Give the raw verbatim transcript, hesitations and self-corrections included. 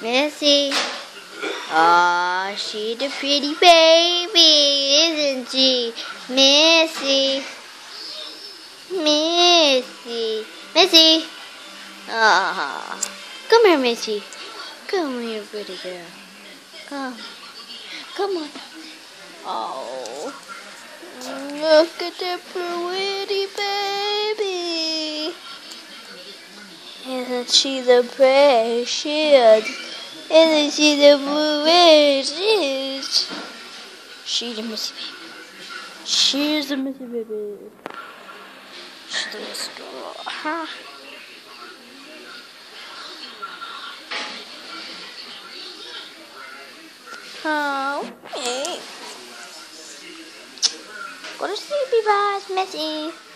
Missy. Aw, she's a pretty baby, isn't she? Missy. Missy. Missy. Aw. Come here, Missy. Come here, pretty girl. Come. Come on. Oh. Look at that pretty baby. Isn't she the precious? Isn't she the precious? She's the Missy baby. She's the Missy baby. She's the Missy girl. Huh? Oh, hey. Go to sleepy bus, Missy.